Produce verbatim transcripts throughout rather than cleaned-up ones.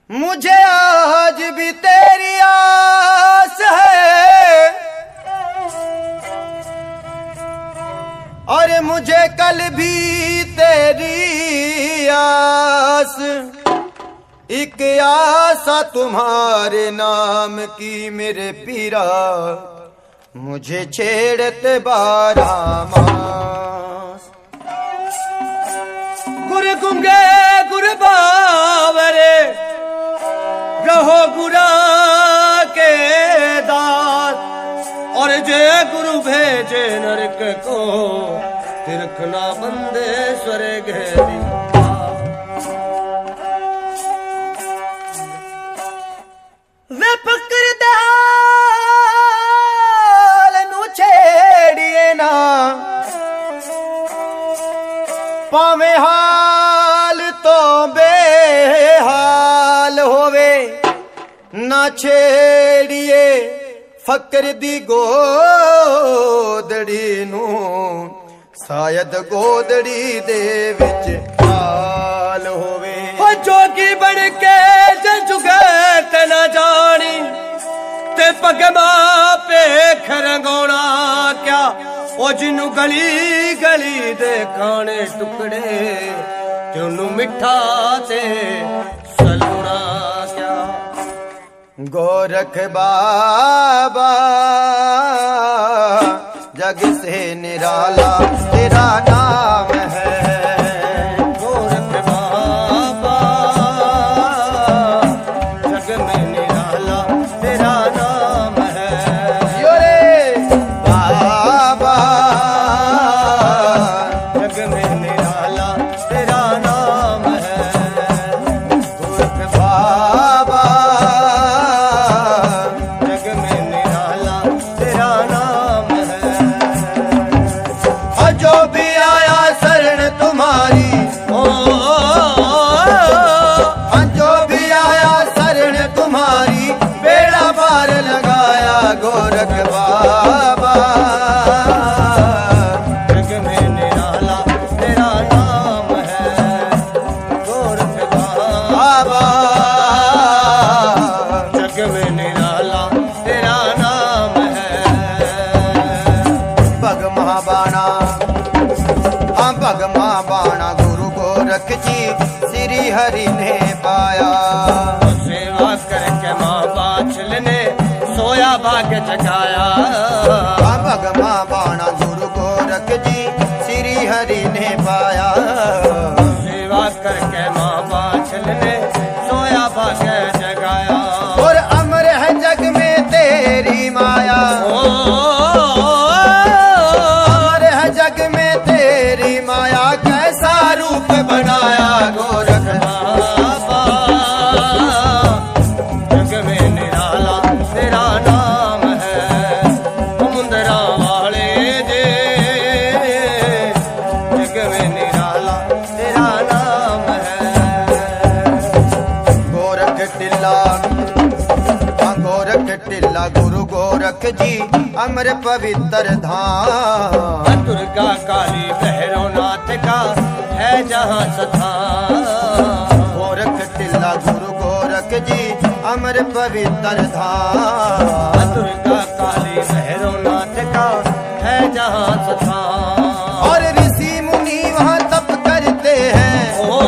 मुझे आज भी तेरी आस है और मुझे कल भी तेरी आस। एक आशा तुम्हारे नाम की मेरे पीरा, मुझे छेड़ते बारह मास। गुर गुंगे गुर बावरे रहो गुरा के दास, और जय गुरु भेजे नरक को तिरखना बंदे स्वर्ग है। वे पकड़ दाल नु छेड़िए ना, पावे हाल तो बेहाल होवे, ना छेड़िए फकर दी गोदड़ी नू, शायद गोदड़ी दे विच हाल होवे। जोगी बन के जुगे ते ना जानी, ते पगमा पे खरंगोना क्या, ओ जिन्नू गली गली दे खाने टुकड़े, ते उन्नू मिठा ते सलूना क्या। गोरख बाबा जग से निराला तेरा नाम है। श्री हरि ने पाया, सेवा करके माँ बाछल ने सोया भाग्य जगाया। भग माँ बाणा गुरु गोरख जी श्री हरि ने पाया, सेवा करके माँ बाछल ने सोया भाग्य जगाया। और अमर है जग में तेरी माया, अमर है जग में तेरी माया, कैसा रूप बनाया गोरख बाबा। जग में निराला तेरा नाम है, मुंदरा वाले जे, जग में निराला तेरा नाम है। गोरख टिल्ला गोरख टिल्ला गुरु गोरख जी अमर पवित्र धाम, दुर्गा काली भैरवनाथ का है जहाँ स्थान। गोरख टिल्ला गुरु गोरख जी अमर पवित्र धाम, दुर्गा काली भैरवनाथ का है जहाँ स्थान। और ऋषि मुनि वहाँ तप करते हैं, ओ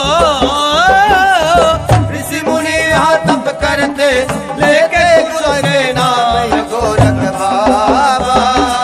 ऋषि मुनि वहाँ तप करते, लेके गुरु के नाम गोरख बाबा।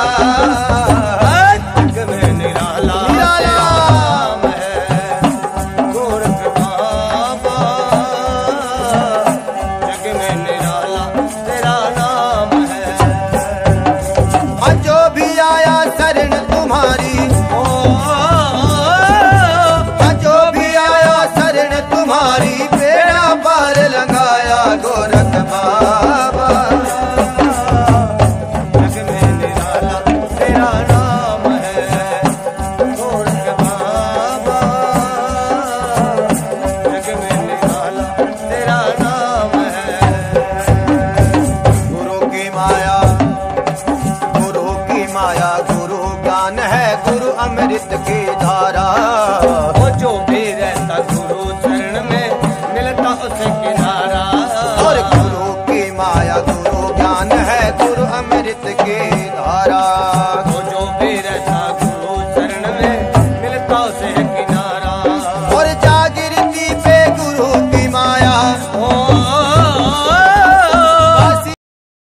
अमृत की धारा, वो जो भी रहता गुरु चरण में मिलता उसे किनारा। ज्ञान है गुरु अमृत के।